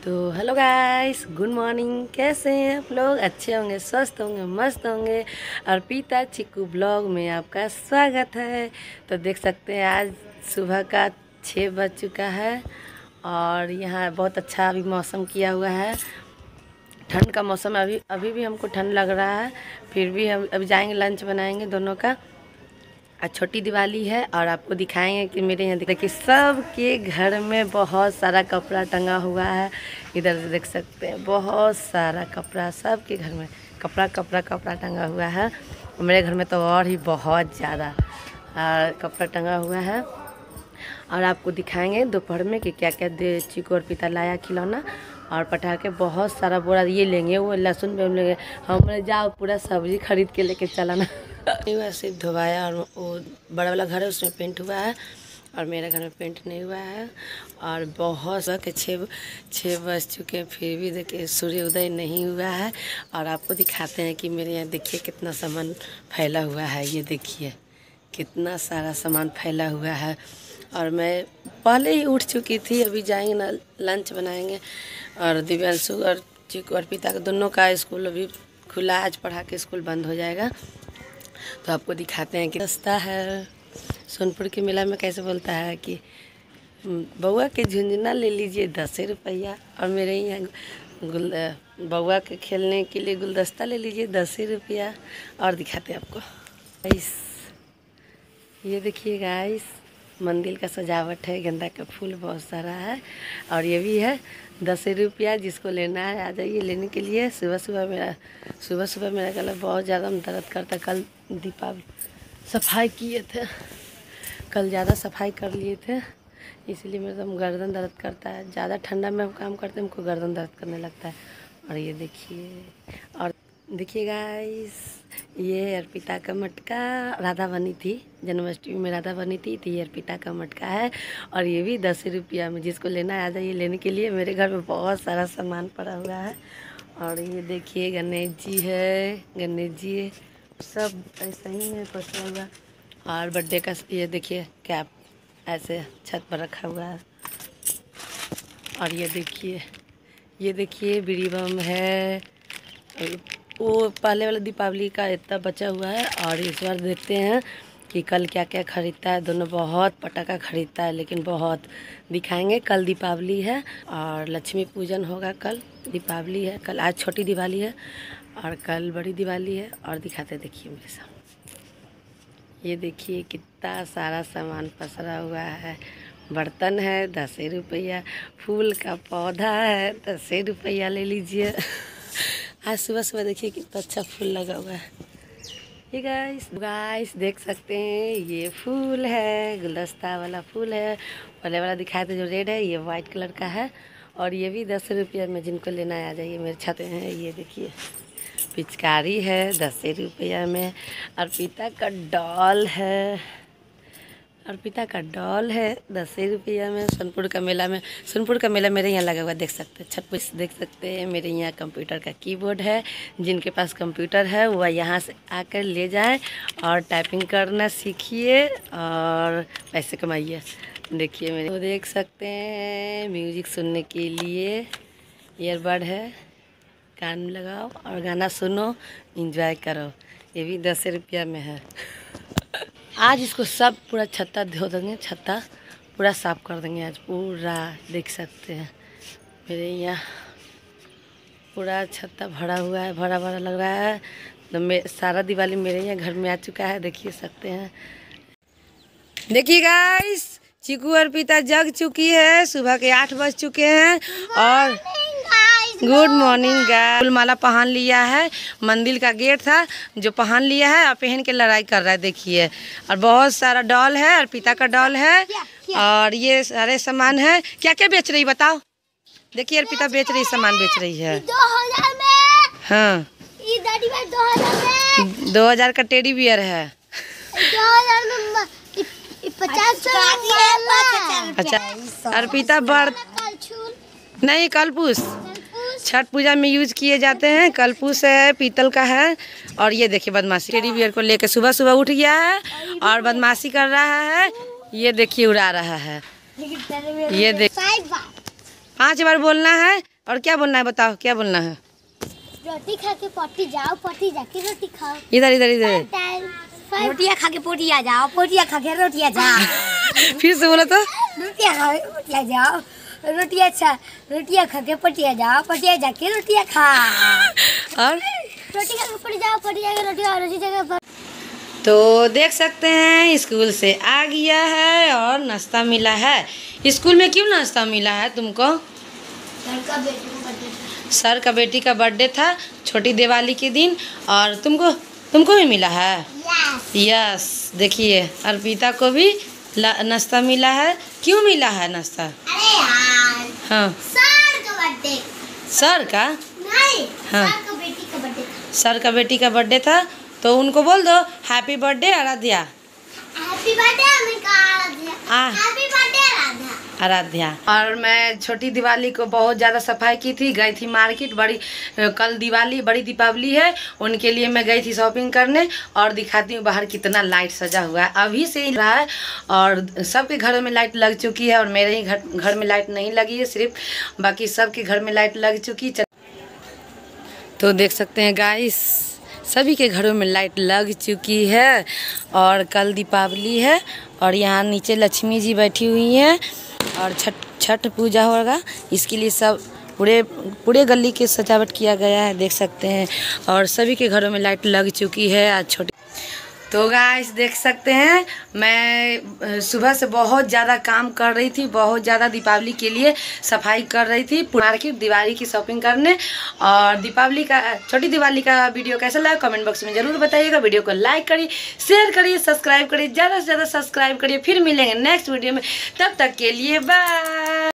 तो hello guys, good morning. कैसे हैं आप लोग? अच्छे होंगे, स्वस्थ होंगे, मस्त होंगे। अर्पिता चिक्कू ब्लॉग में आपका स्वागत है। तो देख सकते हैं आज सुबह का 6 बज चुका है और यहाँ बहुत अच्छा अभी मौसम किया हुआ है। ठंड का मौसम अभी भी हमको ठंड लग रहा है, फिर भी हम अभी जाएंगे, लंच बनाएंगे दोनों का। आज छोटी दिवाली है और आपको दिखाएंगे कि मेरे यहाँ देखिए सबके घर में बहुत सारा कपड़ा टंगा हुआ है। इधर देख सकते हैं बहुत सारा कपड़ा, सबके घर में कपड़ा कपड़ा कपड़ा टंगा हुआ है। मेरे घर में तो और ही बहुत ज़्यादा कपड़ा टंगा हुआ है। और आपको दिखाएंगे दोपहर में कि क्या क्या दे चिक्कू और पिता लाया खिलौना और पटाखे। बहुत सारा बोरा ये लेंगे, वो लहसुन भी लेंगे। हम जाओ पूरा सब्जी खरीद के लेके चलाना। सिर्फ धोवाया और वो बड़ा वाला घर है उसमें पेंट हुआ है और मेरा घर में पेंट नहीं हुआ है। और बहुत के 6 बज चुके हैं, फिर भी देखिए सूर्य उदय नहीं हुआ है। और आपको दिखाते हैं कि मेरे यहाँ देखिए कितना सामान फैला हुआ है। ये देखिए कितना सारा सामान फैला हुआ है। और मैं पहले ही उठ चुकी थी। अभी जाएंगे ना, लंच बनाएंगे। और दिव्यांशु और चिक्कू और पिता का दोनों का स्कूल अभी खुला, आज पढ़ा के स्कूल बंद हो जाएगा। तो आपको दिखाते हैं कि सस्ता है। सोनपुर के मेला में कैसे बोलता है कि बउआ के झुंझुना ले लीजिए 10 रुपया, और मेरे यहाँ बउआ के खेलने के लिए गुलदस्ता ले लीजिए 10 रुपया। और दिखाते हैं आपको गाइस, ये देखिए गाइस, मंदिर का सजावट है, गेंदा का फूल बहुत सारा है। और ये भी है 10 रुपया, जिसको लेना है आ जाइए लेने के लिए। सुबह सुबह मेरा गला बहुत ज़्यादा दर्द करता। कल दीपावली सफाई किए थे, कल ज़्यादा सफाई कर लिए थे, इसलिए मेरा गर्दन दर्द करता है। ज़्यादा ठंडा में हम काम करते हैं, हमको गर्दन दर्द करने लगता है। और ये देखिए, और देखिए गाइस, ये अर्पिता का मटका, राधा बनी थी जन्माष्टमी में, राधा बनी थी तो ये अर्पिता का मटका है। और ये भी 10 रुपया में, जिसको लेना है आ जाइए लेने के लिए। मेरे घर में बहुत सारा सामान पड़ा हुआ है। और ये देखिए गणेश जी है, गणेश जी सब ऐसा ही है पसरा हुआ। और बर्थडे का ये देखिए कैप ऐसे छत पर रखा हुआ है। और ये देखिए बीड़ी बम है। वो पहले वाला दीपावली का इतना बचा हुआ है। और इस बार देखते हैं कि कल क्या क्या खरीदता है। दोनों बहुत पटाखा खरीदता है, लेकिन बहुत दिखाएंगे। कल दीपावली है और लक्ष्मी पूजन होगा। कल दीपावली है, कल आज छोटी दिवाली है और कल बड़ी दिवाली है। और दिखाते देखिए मेरे साथ, ये देखिए कितना सारा सामान पसरा हुआ है। बर्तन है 10 रुपया, फूल का पौधा है 10 रुपया, ले लीजिए। आज सुबह देखिए कितना अच्छा फूल लगा हुआ है। ये गाइस देख सकते हैं, ये फूल है, गुलदस्ता वाला फूल है। पहले वाला दिखाया था जो रेड है, ये वाइट कलर का है। और ये भी 10 रुपया में, जिनको लेना है आ जाइए, मेरे छत हैं। ये देखिए पिचकारी है 10 रुपया में। अर्पिता का डॉल है, अर्पिता का डॉल है 10 रुपया में। सोनपुर का मेला मेरे यहाँ लगा हुआ, देख सकते हैं। छत पर देख सकते हैं मेरे यहाँ कंप्यूटर का कीबोर्ड है। जिनके पास कंप्यूटर है वह यहाँ से आकर ले जाएं और टाइपिंग करना सीखिए और पैसे कमाइए। देखिए मेरे तो देख सकते हैं, म्यूजिक सुनने के लिए ईयरबड है, कान में लगाओ और गाना सुनो, एंजॉय करो। ये भी 10 रुपया में है। आज इसको सब पूरा छत्ता धो देंगे, छत्ता पूरा साफ कर देंगे आज पूरा। देख सकते हैं मेरे यहाँ पूरा छत्ता भरा हुआ है, भरा भरा लग रहा है। तो सारा दिवाली मेरे यहाँ घर में आ चुका है, देखिए सकते हैं। देखिए गाइस, चिक्कू अर्पिता जग चुकी है, सुबह के 8 बज चुके हैं। और गुड मॉर्निंग गाइस, फूलमाला पहन लिया है। मंदिर का गेट था जो पहन लिया है और पहन के लड़ाई कर रहा है, देखिए। और बहुत सारा डॉल है, अर्पिता का डॉल है। और ये सारे सामान है। क्या क्या बेच रही बताओ? देखिए अर्पिता बेच रही, सामान बेच रही है। 2000 में, हाँ 2000 का टेडी बियर है। 2000 में 50। अच्छा अर्पिता नहीं, कलपूस छठ पूजा में यूज किए जाते हैं। कलपूस है, पीतल का है। और ये देखिए बदमाशी, टेडी बियर को लेकर सुबह उठ गया है और बदमाशी कर रहा है। ये देखिए उड़ा रहा है। ये देख 5 बार बोलना है, और क्या बोलना है बताओ, क्या बोलना है? रोटी खा के पट्टी जाओ, पट्टी जाके रोटी खाओ। इधर इधर इधर रोटियाँ खा के पोटिया जाओ, पोटिया खा के रोटियाँ जाओ। फिर से बोलो तो। रोटियाँ खा के पोटिया जाओ, रोटियाँ खा के पटिया जाओ, पटिया जाके रोटियाँ खा। और रोटी खा के पटी जाओ, पटी जाके रोटी खाओ, रोटी जगह। तो देख सकते हैं स्कूल से आ गया है और नाश्ता मिला है। स्कूल में क्यों नाश्ता मिला है तुमको? सर का बेटी का बर्थडे था छोटी दिवाली के दिन, और तुमको भी मिला है। यस देखिए अर्पिता को भी नाश्ता मिला है। क्यों मिला है नाश्ता? अरे यार, हाँ सर का बर्थडे। सर का नहीं, हाँ सर का बेटी का बर्थडे था। सर का बेटी का बर्थडे था, तो उनको बोल दो happy birthday Aaradhya. Happy birthday Aaradhya. Happy birthday Aaradhya. और मैं छोटी दिवाली को बहुत ज़्यादा सफाई की थी, गई थी मार्केट। कल दिवाली बड़ी दीपावली है, उनके लिए मैं गई थी शॉपिंग करने। और दिखाती हूँ बाहर कितना लाइट सजा हुआ है, अभी से ही रहा है। और सबके घरों में लाइट लग चुकी है और मेरे ही घर में लाइट नहीं लगी है सिर्फ, बाकी सबके घर में लाइट लग चुकी। तो देख सकते हैं गाइस सभी के घरों में लाइट लग चुकी है। और कल दीपावली है और यहाँ नीचे लक्ष्मी जी बैठी हुई हैं और छठ पूजा होगा, इसके लिए सब पूरे गली के सजावट किया गया है, देख सकते हैं। और सभी के घरों में लाइट लग चुकी है आज छोटी। तो गाइस देख सकते हैं मैं सुबह से बहुत ज़्यादा काम कर रही थी, बहुत ज़्यादा दीपावली के लिए सफाई कर रही थी, मार्केट दिवाली की शॉपिंग करने। और दीपावली का छोटी दिवाली का वीडियो कैसा लगा कमेंट बॉक्स में ज़रूर बताइएगा। वीडियो को लाइक करिए, शेयर करिए, सब्सक्राइब करिए, ज़्यादा से ज़्यादा सब्सक्राइब करिए। फिर मिलेंगे नेक्स्ट वीडियो में, तब तक के लिए बाय।